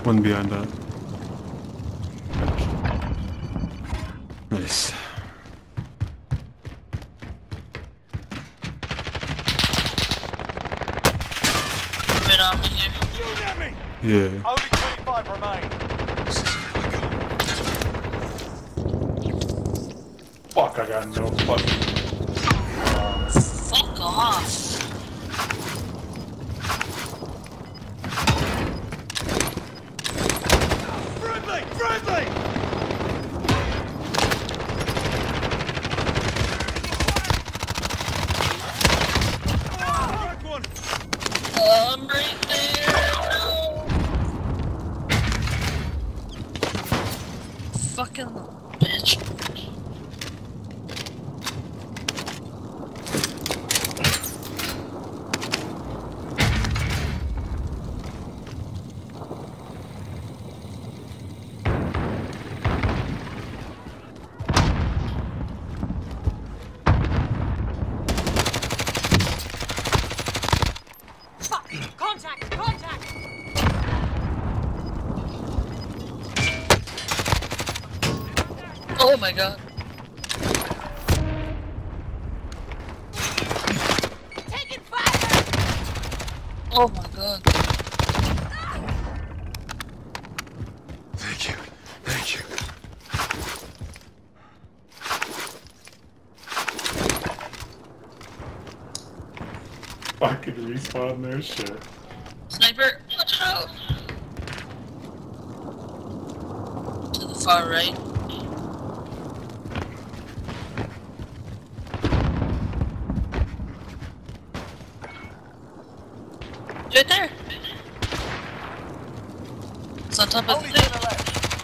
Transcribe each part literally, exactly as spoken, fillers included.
One behind that. Nice. Right on me here. Yeah. Only twenty-five remain. Fuck, I got no fucking... Fuck off. Friendly! Friendly! I'm right there. No. Fucking bitch. Contact! Contact! Oh my god. Taking fire! Oh my god. Thank you. Thank you. Fucking respawn their shit. Sniper, watch out! To the far right. Right there! It's on top of Only the to thing. the left.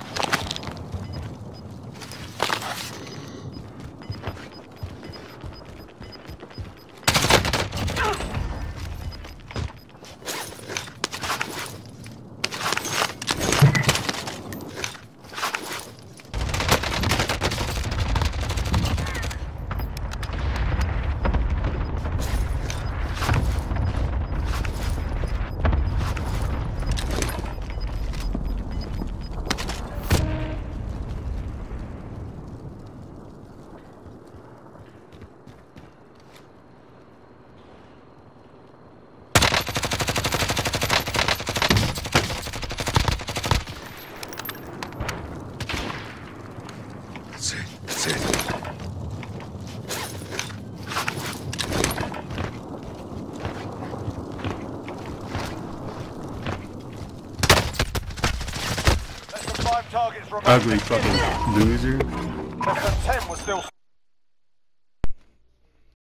That's it. That's it. Less than five targets remain. Ugly fucking loser. Less than ten were still